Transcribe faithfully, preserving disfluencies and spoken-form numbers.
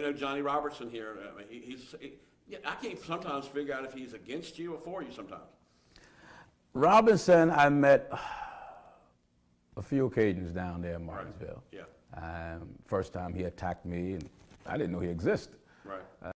you know Johnny Robertson here. I mean, he, he's, he, yeah, I can't sometimes figure out if he's against you or for you sometimes. Robinson, I met a few occasions down there in Martinsville. Right. Yeah. Um, first time he attacked me, and I didn't know he existed.